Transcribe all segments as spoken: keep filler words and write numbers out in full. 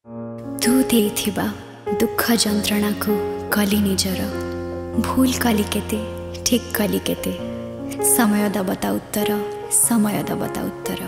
तू देथिबा दुख जंत्रणा को कली निजर भूल कली केते ठीक कली केते समय दबता उत्तर समय दबता उत्तर।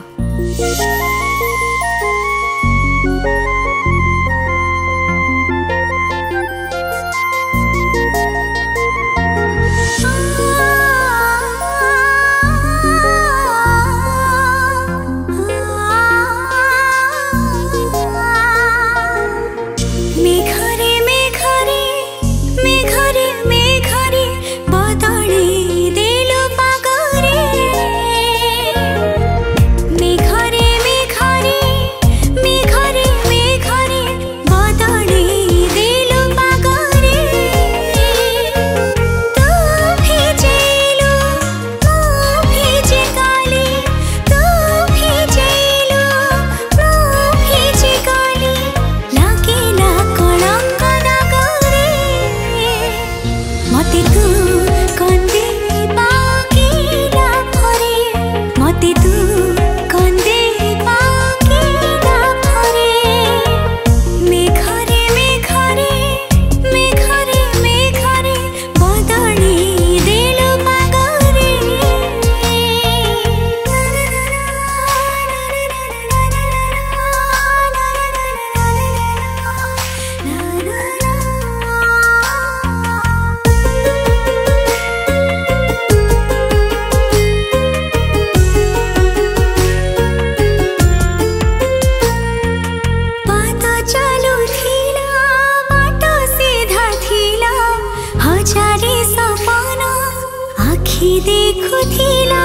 देखो थीला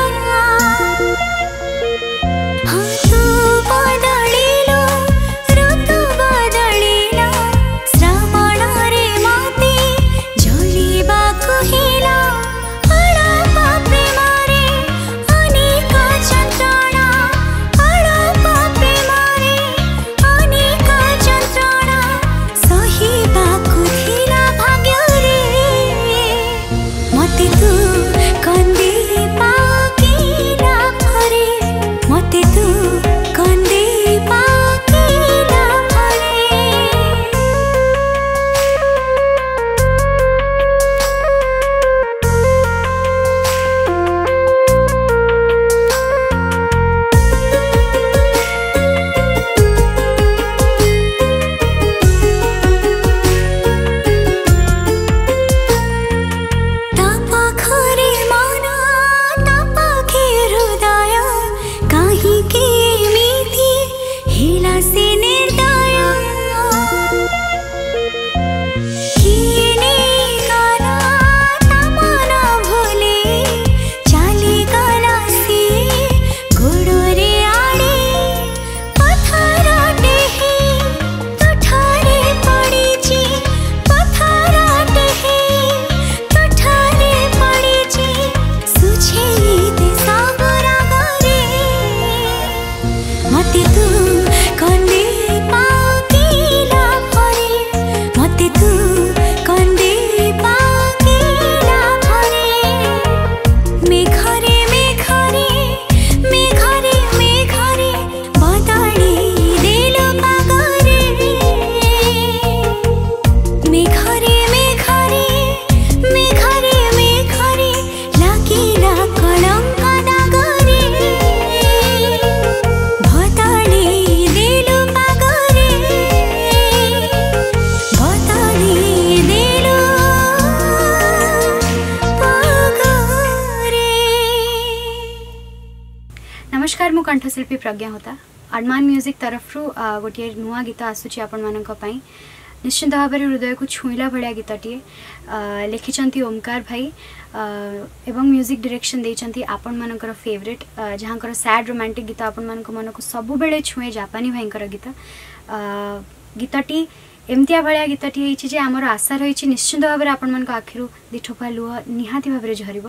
हाँ तू बदलिलो ऋतु बदलिला श्रावण रे मते जलिबा कहिला अड़प प्रेम रे अनेक जंत्रणा अड़प प्रेम रे अनेक जंत्रणा सहिबा कहिला भाग्य रे मते तू नमस्कार मु कंठशिल्पी प्रज्ञा होता अडमान म्यूजिक तरफ रु गोटे नुआ गीत आसूची आपण मानक पई निश्चित भाव में हृदय को छुईला भाया गीतटे लिखिं ओमकार भाई एवं म्यूजिक डायरेक्शन देइचंती आपण मानकर फेवरेट जहाँकर सैड रोमांटिक गीत आपण मानक मन को सब बेले छुए जापानी भाईकर गीत गीतटी एमतिया भाया गीतटी जे आमर आशा रही निश्चित भाव में आपण मान आखिर दिठोपा लुह निहाती भाव में झरिब।